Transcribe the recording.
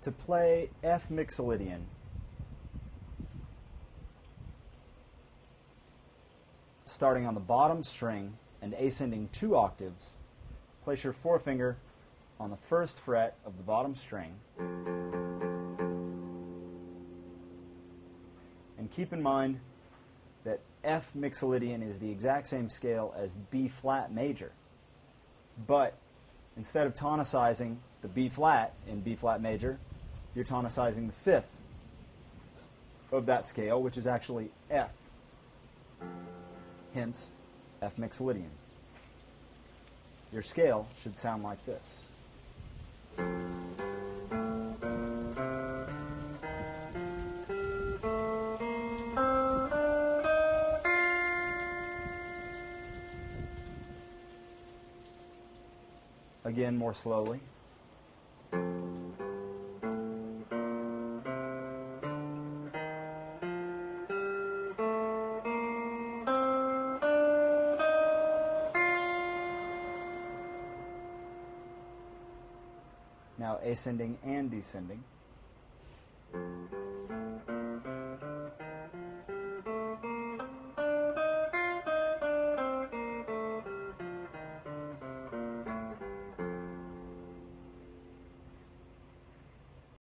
To play F Mixolydian, starting on the bottom string and ascending 2 octaves, place your forefinger on the 1st fret of the bottom string, and keep in mind that F Mixolydian is the exact same scale as B flat major, but instead of tonicizing the B flat in B flat major, you're tonicizing the 5th of that scale, which is actually F, hence F Mixolydian. Your scale should sound like this. Again, more slowly. Now ascending and descending.